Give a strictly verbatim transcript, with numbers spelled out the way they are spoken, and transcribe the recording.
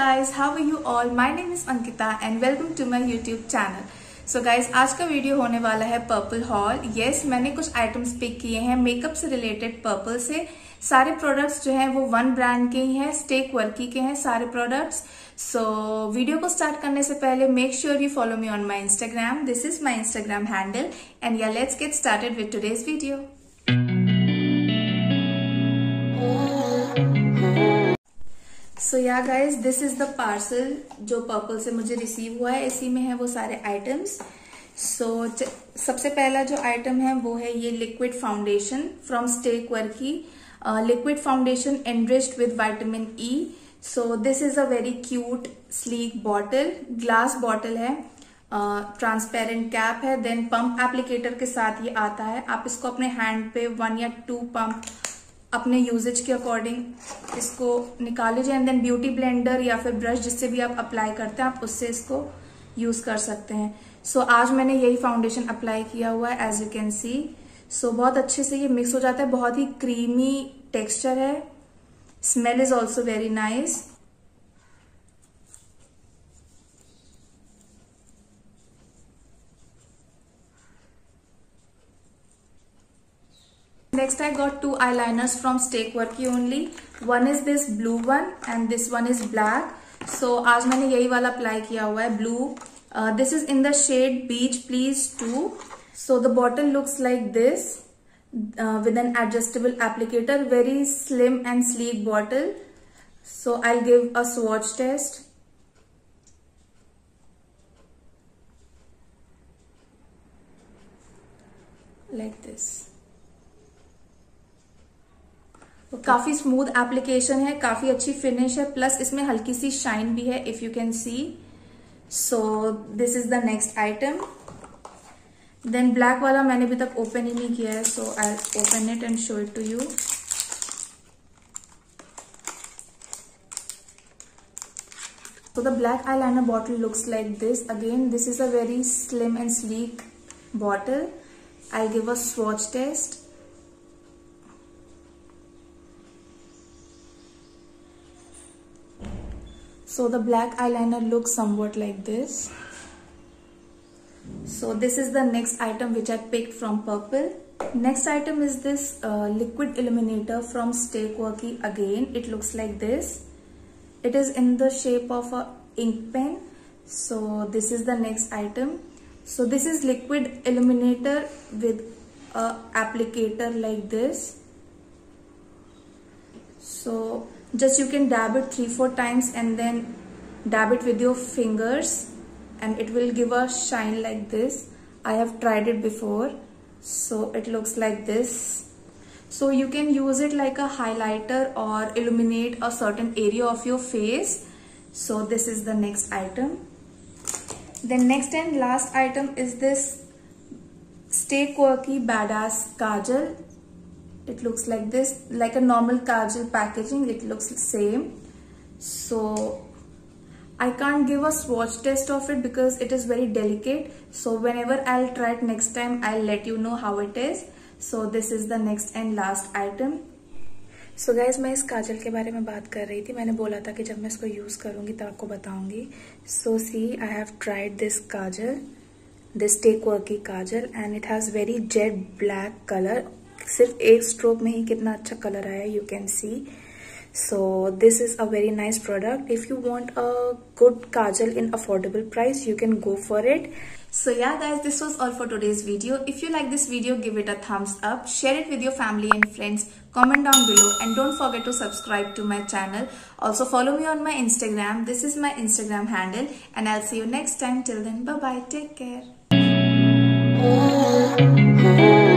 guys, how are you all? My name is Ankita and welcome to my YouTube channel. So guys, आज का video होने वाला है purple hall. Yes, मैंने कुछ आइटम्स पिक किए हैं मेकअप से रिलेटेड पर्पल से. सारे प्रोडक्ट्स जो हैं वो वन ब्रांड के ही हैं, स्टेक वर्की के हैं सारे प्रोडक्ट्स. सो so, वीडियो को स्टार्ट करने से पहले make sure you follow me on my Instagram. This is my Instagram handle and yeah let's get started with today's video. So yeah guys, this is the parcel जो Purplle से मुझे receive हुआ है. इसी में है वो सारे आइटम्स. सो so, सबसे पहला जो आइटम है वो है ये liquid foundation from stay quirky. Liquid foundation enriched with vitamin E. So this is a very cute sleek bottle. Glass bottle है, ट्रांसपेरेंट uh, कैप है, देन पंप एप्लीकेटर के साथ ये आता है. आप इसको अपने हैंड पे वन या टू पंप अपने यूजेज के अकॉर्डिंग इसको निकाल लीजिए एंड देन ब्यूटी ब्लेंडर या फिर ब्रश जिससे भी आप अप्लाई करते हैं आप उससे इसको यूज कर सकते हैं. सो so, आज मैंने यही फाउंडेशन अप्लाई किया हुआ है as you can see. So बहुत अच्छे से ये मिक्स हो जाता है. बहुत ही क्रीमी टेक्सचर है. Smell is also very nice. Next I got two eyeliners from Stake Worky only. One is this blue one and this one is black. So आज मैंने यही वाला अप्लाई किया हुआ है blue. Uh, this is in the shade Beach Please two. So the bottle looks like this uh, with an adjustable applicator. Very slim and sleek bottle. So I'll give a swatch test. Like this. तो काफी smooth application है, काफी अच्छी finish है, plus इसमें हल्की सी shine भी है if you can see. So this is the next item. Then black वाला मैंने अभी तक ओपन ही नहीं किया है, so I open it and show it to you. So the black eyeliner bottle looks like this. Again, this is a very slim and sleek bottle. I'll give a swatch test. So the black eyeliner looks somewhat like this. So this is the next item which I picked from Purple. Next item is this uh, liquid illuminator from Stake Worky. Again, it looks like this. It is in the shape of a ink pen. So this is the next item. So this is liquid illuminator with a applicator like this. So just you can dab it three four times and then dab it with your fingers and it will give a shine like this. I have tried it before, so it looks like this. So you can use it like a highlighter or illuminate a certain area of your face. So this is the next item. The next and last item is this Stake Worky Badass Kajal. It looks like this, like a normal kajal packaging. It looks the same. So I can't give a swatch test of it because it is very delicate. So whenever I'll try it next time, I'll let you know how it is. So this is the next and last item. So guys, मैं इस काजल के बारे में बात कर रही थी. मैंने बोला था कि जब मैं इसको यूज करूंगी तब आपको बताऊंगी. So see, I have tried this kajal, this Stake Worky kajal, and it has very jet black color. सिर्फ एक स्ट्रोक में ही कितना अच्छा कलर आया, you can see. So this is a very nice product. If you want a good kajal in affordable price you can go for it. So yeah guys, this was all for today's video. If you like this video, give it a thumbs up, share it with your family and friends, comment down below and don't forget to subscribe to my channel. Also follow me on my Instagram. This is my Instagram handle and I'll see you next time. Till then, bye bye, take care.